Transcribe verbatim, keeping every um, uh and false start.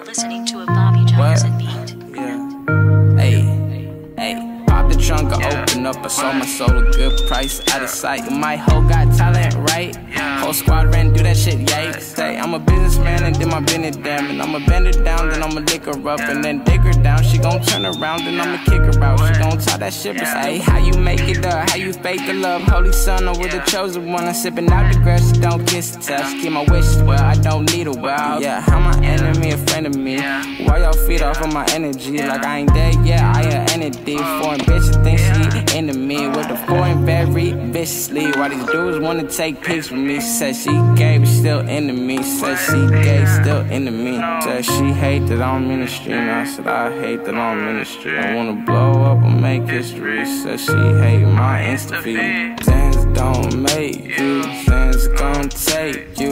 listening to a Bobby Jackson beat. Yeah. Hey, hey. Pop the trunk, I open up. I sold my soul a good price, out of sight. My hoe got talent, right? Whole squad ran, do that shit, yikes. Hey, I'm a businessman and then my business damn. And I'ma bend her down, then I'ma lick her up. And then dig her down, she gon' turn around, then I'ma kick her out. She gon' talk that shit, but hey, how you make it up? How you fake the love? Holy son, or with the chosen one. I'm sipping out the grass, she don't kiss the touch. Keep my wishes well, I don't need a well. Yeah, how my enemy a friend of me? Why y'all feed off of my energy? Like I ain't dead yet, I an entity. Foreign bitches think she into me with the foreign very viciously. Why these dudes wanna take pics with me? Said she gay, but still into me. Said she gay, still into me. Said she hate that I'm ministry. And I said I hate that I'm ministry. I wanna blow up and make history. Said she hate my Insta feed. Things don't make you, things gon' take you.